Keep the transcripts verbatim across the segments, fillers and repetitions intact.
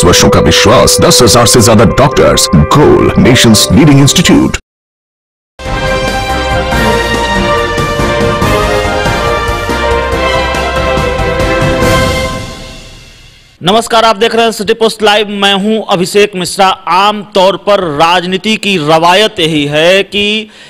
दस वर्षों का विश्वास, दस हजार से ज्यादा doctors. Goal, nations leading institute. नमस्कार, आप देख रहे हैं सिटी पोस्ट लाइव। मैं हूं अभिषेक मिश्रा। आम तौर पर राजनीति की रवायत यही है कि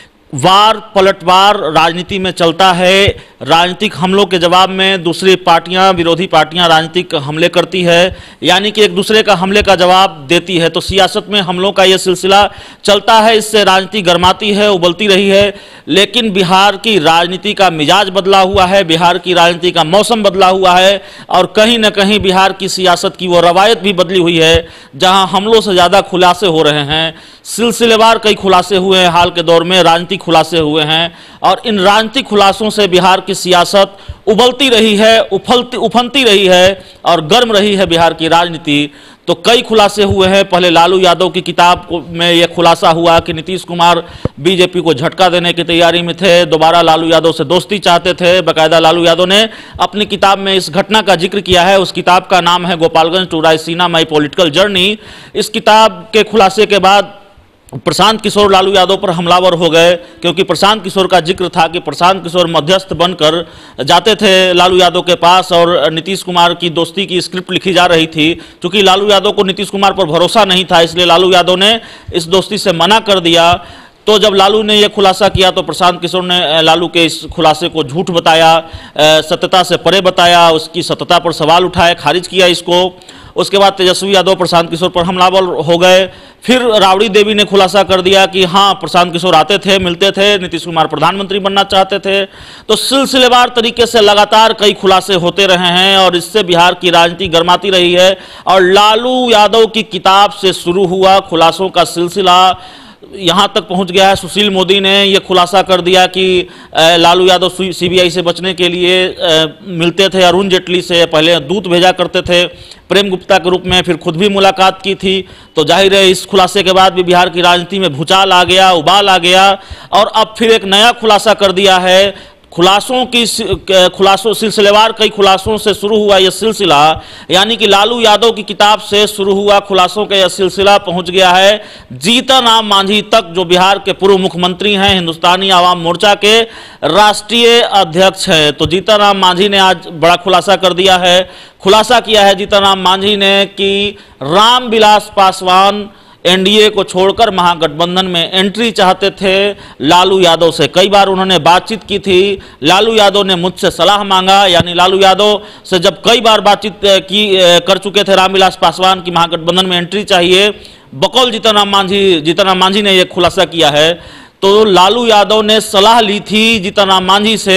वार पलटवार राजनीति में चलता है। राजनीतिक हमलों के जवाब में दूसरी पार्टियां, विरोधी पार्टियां राजनीतिक हमले करती है, यानी कि एक दूसरे का हमले का जवाब देती है। तो सियासत में हमलों का यह सिलसिला चलता है, इससे राजनीति गर्माती है, उबलती रही है। लेकिन बिहार की राजनीति का मिजाज बदला हुआ है, बिहार की राजनीति का मौसम बदला हुआ है और कहीं ना कहीं बिहार की सियासत की वो रवायत भी बदली हुई है जहां हमलों से ज़्यादा खुलासे हो रहे हैं। सिलसिलेवार कई खुलासे हुए हैं, हाल के दौर में राजनीतिक खुलासे हुए हैं और इन राजनीतिक खुलासों से बिहार की सियासत उबलती रही है, उफलती उफनती रही है और गर्म रही है बिहार की राजनीति। तो कई खुलासे हुए हैं। पहले लालू यादव की किताब में यह खुलासा हुआ कि नीतीश कुमार बीजेपी को झटका देने की तैयारी में थे, दोबारा लालू यादव से दोस्ती चाहते थे। बाकायदा लालू यादव ने अपनी किताब में इस घटना का जिक्र किया है। उस किताब का नाम है Gopalganj to Raisina my political journey. इस किताब के खुलासे के बाद प्रशांत किशोर लालू यादव पर हमलावर हो गए, क्योंकि प्रशांत किशोर का जिक्र था कि प्रशांत किशोर मध्यस्थ बनकर जाते थे लालू यादव के पास और नीतीश कुमार की दोस्ती की स्क्रिप्ट लिखी जा रही थी। क्योंकि लालू यादव को नीतीश कुमार पर भरोसा नहीं था, इसलिए लालू यादव ने इस दोस्ती से मना कर दिया। तो जब लालू ने यह खुलासा किया तो प्रशांत किशोर ने लालू के इस खुलासे को झूठ बताया, सत्यता से परे बताया, उसकी सत्यता पर सवाल उठाए, खारिज किया इसको। उसके बाद तेजस्वी यादव प्रशांत किशोर पर हमलावर हो गए। फिर राबड़ी देवी ने खुलासा कर दिया कि हाँ, प्रशांत किशोर आते थे, मिलते थे, नीतीश कुमार प्रधानमंत्री बनना चाहते थे। तो सिलसिलेवार तरीके से लगातार कई खुलासे होते रहे हैं और इससे बिहार की राजनीति गर्माती रही है। और लालू यादव की किताब से शुरू हुआ खुलासों का सिलसिला यहाँ तक पहुँच गया है। सुशील मोदी ने यह खुलासा कर दिया कि लालू यादव सीबीआई से बचने के लिए मिलते थे अरुण जेटली से, पहले दूत भेजा करते थे प्रेम गुप्ता के रूप में, फिर खुद भी मुलाकात की थी। तो जाहिर है इस खुलासे के बाद भी बिहार की राजनीति में भूचाल आ गया, उबाल आ गया और अब फिर एक नया खुलासा कर दिया है। खुलासों की खुलासों सिलसिलेवार कई खुलासों से शुरू हुआ यह सिलसिला, यानी कि लालू यादव की किताब से शुरू हुआ खुलासों का यह सिलसिला पहुंच गया है जीतन राम मांझी तक, जो बिहार के पूर्व मुख्यमंत्री हैं, हिंदुस्तानी आवाम मोर्चा के राष्ट्रीय अध्यक्ष हैं। तो जीतन राम मांझी ने आज बड़ा खुलासा कर दिया है। खुलासा किया है जीतन राम मांझी ने कि रामविलास पासवान एनडीए को छोड़कर महागठबंधन में एंट्री चाहते थे लालू यादव से। कई बार उन्होंने बातचीत की थी, लालू यादव ने मुझसे सलाह मांगा, यानी लालू यादव से जब कई बार बातचीत की कर चुके थे रामविलास पासवान की महागठबंधन में एंट्री चाहिए, बकौल जीतन राम मांझी जीतन राम मांझी ने यह खुलासा किया है। तो लालू यादव ने सलाह ली थी जीतन राम मांझी से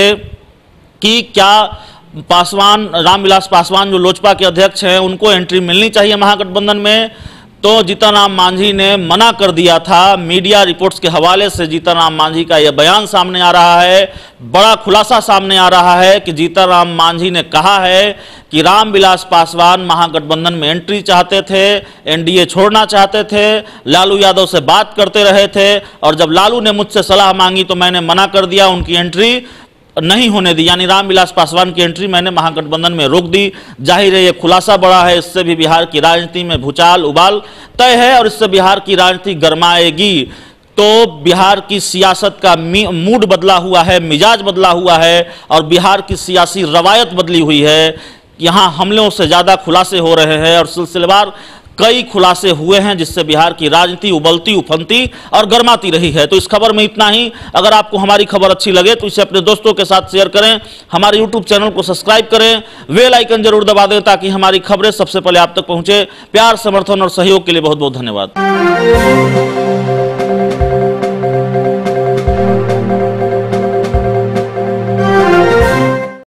कि क्या पासवान रामविलास पासवान जो लोजपा के अध्यक्ष हैं उनको एंट्री मिलनी चाहिए महागठबंधन में। तो जीतन राम मांझी ने मना कर दिया था। मीडिया रिपोर्ट्स के हवाले से जीतन राम मांझी का यह बयान सामने आ रहा है, बड़ा खुलासा सामने आ रहा है कि जीतन राम मांझी ने कहा है कि रामविलास पासवान महागठबंधन में एंट्री चाहते थे, एनडीए छोड़ना चाहते थे, लालू यादव से बात करते रहे थे और जब लालू ने मुझसे सलाह मांगी तो मैंने मना कर दिया, उनकी एंट्री नहीं होने दी, यानी रामविलास पासवान की एंट्री मैंने महागठबंधन में रोक दी। जाहिर है ये खुलासा बड़ा है, इससे भी बिहार की राजनीति में भूचाल उबाल तय है और इससे बिहार की राजनीति गरमाएगी। तो बिहार की सियासत का मूड बदला हुआ है, मिजाज बदला हुआ है और बिहार की सियासी रवायत बदली हुई है। यहाँ हमलों से ज़्यादा खुलासे हो रहे हैं और सिलसिलेवार कई खुलासे हुए हैं जिससे बिहार की राजनीति उबलती उफनती और गर्माती रही है। तो इस खबर में इतना ही। अगर आपको हमारी खबर अच्छी लगे तो इसे अपने दोस्तों के साथ शेयर करें, हमारे यूट्यूब चैनल को सब्सक्राइब करें, बेल आइकन जरूर दबा दें ताकि हमारी खबरें सबसे पहले आप तक पहुंचे। प्यार, समर्थन और सहयोग के लिए बहुत बहुत धन्यवाद।